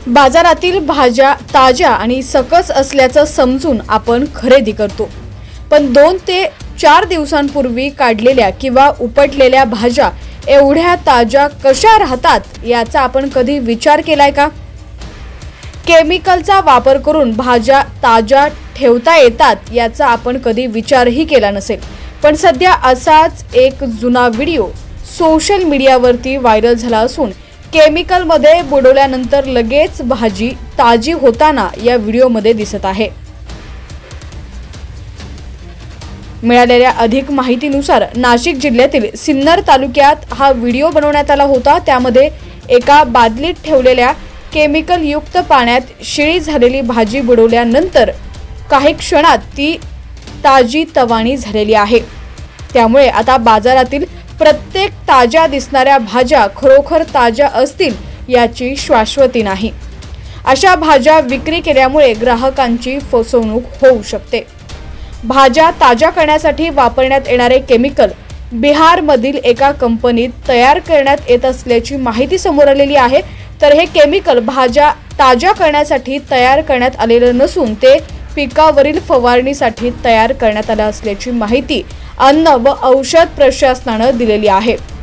बाजारातील भाज्या ताज्या आणि सकस असल्याचं समजून आपण खरेदी करतो, पण 2 ते 4 दिवसांपूर्वी काढलेल्या किंवा उपटलेल्या भाज्या एवढ्या ताज्या कशा राहतात याचा आपण कधी विचार केलाय का? केमिकलचा वापर करून भाज्या ताज्या ठेवता येतात याचा आपण कधी विचारही केला नसेल, पण सध्या असाच एक जुना व्हिडिओ सोशल मीडियावरती व्हायरल झाला असून केमिकलमध्ये बुडवल्यानंतर लगेच भाजी ताजी होताना या व्हिडिओमध्ये दिसत आहे। मिळालेल्या अधिक माहितीनुसार नाशिक जिल्ह्यातील सिन्नर तालुक्यात हा व्हिडिओ बनवण्यात आला होता। त्यामध्ये एका बादलीत ठेवलेल्या केमिकल युक्त पाण्यात शिळी झालेली भाजी बुडवल्यानंतर काही क्षणात ती ताजी तवाणी झालेली आहे। त्यामुळे आता बाजारातील प्रत्येक ताज्या दिसणाऱ्या भाज्या खरोखर ताज्या असतील याची शाश्वती नाही। अशा भाज्या विक्री केल्यामुळे ग्राहकांची फसवणूक होऊ शकते। भाज्या ताज्या करण्यासाठी वापरण्यात येणारे केमिकल बिहारमधील एका कंपनीत तयार करण्यात येत असल्याची माहिती समोर आलेली आहे। तर हे केमिकल भाज्या ताज्या करण्यासाठी तयार करण्यात आलेलं नसून ते पिकावरील फवारणीसाठी तयार करण्यात आलं असल्याची माहिती अन्न व औषध प्रशासनाने दिलेली आहे।